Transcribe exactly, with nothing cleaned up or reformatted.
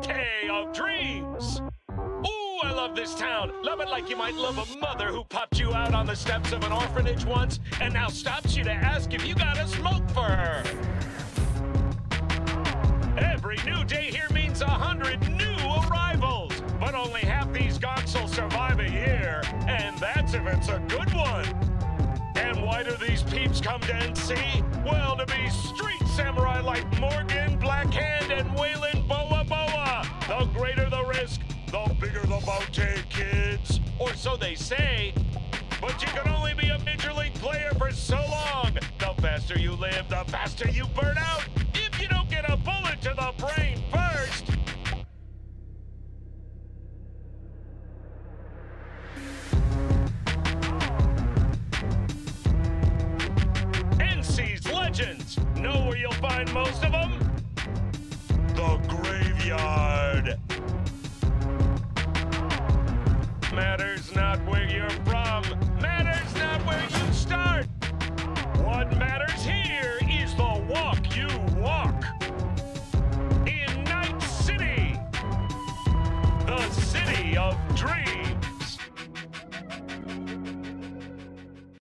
City of Dreams. Ooh, I love this town. Love it like you might love a mother who popped you out on the steps of an orphanage once and now stops you to ask if you got a smoke for her. Every new day here means a hundred new arrivals, but only half these gonks will survive a year, and that's if it's a good one. And why do these peeps come to N C? Well, to be street samurai like Morgan, Blackhand, and Waylon Boa Boa. The greater the risk, the bigger the bounty, kids. Or so they say. But you can only be a major league player for so long. The faster you live, the faster you burn out. If you don't get a bullet to the brain first. N C's legends. Know where you'll find most of them? The graveyard. Matters not where you're from. Matters not where you start. What matters here is the walk you walk. In Night City, the city of dreams.